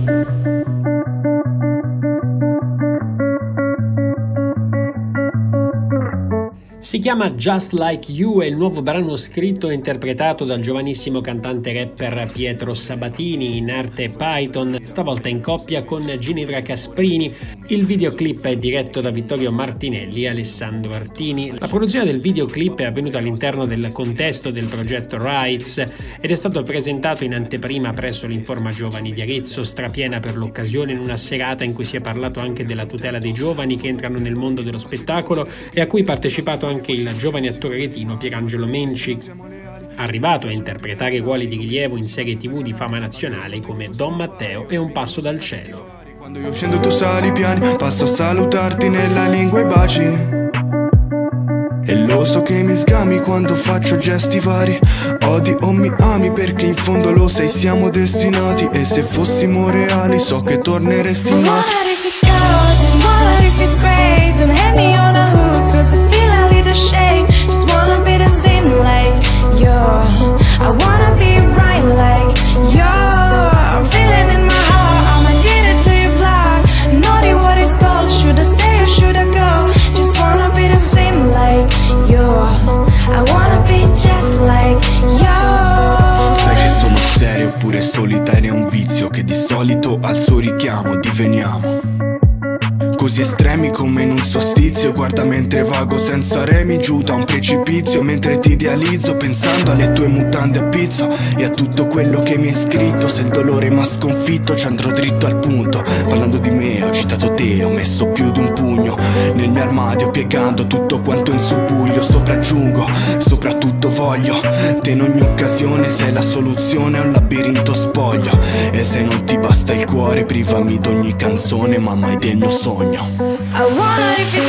Si chiama Just Like You, è il nuovo brano scritto e interpretato dal giovanissimo cantante rapper Pietro Sabatini, in arte Python, stavolta in coppia con Ginevra Casprini. Il videoclip è diretto da Vittorio Martinelli e Alessandro Artini. La produzione del videoclip è avvenuta all'interno del contesto del progetto Rights ed è stato presentato in anteprima presso l'Informa Giovani di Arezzo, strapiena per l'occasione, in una serata in cui si è parlato anche della tutela dei giovani che entrano nel mondo dello spettacolo e a cui ha partecipato anche il giovane attore aretino Pierangelo Menci, arrivato a interpretare ruoli di rilievo in serie TV di fama nazionale come Don Matteo e Un passo dal cielo. Quando io scendo tu sali piani, passo a salutarti nella lingua e baci. E lo so che mi sgami quando faccio gesti vari. Odi o mi ami perché in fondo lo sai, siamo destinati. E se fossimo reali so che torneresti nati. Shame, just wanna be the same like you. I wanna be right like you. I'm feeling in my heart, I'm addicted to your block. Naughty what it's called, should I stay or should I go? Just wanna be the same like you. I wanna be just like you. Sai che sono serio oppure solitario è un vizio che di solito al suo richiamo diveniamo così estremi come in un solstizio. Guarda mentre vago senza remi giù da un precipizio, mentre ti idealizzo pensando alle tue mutande a pizza e a tutto quello che mi hai scritto. Se il dolore m'ha sconfitto ci andrò dritto al punto. Parlando di me ho citato te, ho messo più di un pugno nel mio armadio piegando tutto quanto in subbuglio. Sopraggiungo, soprattutto voglio te in ogni occasione. Sei la soluzione a un labirinto spoglio. E se non ti basta il cuore privami d'ogni canzone ma mai del mio sogno. I wanna if you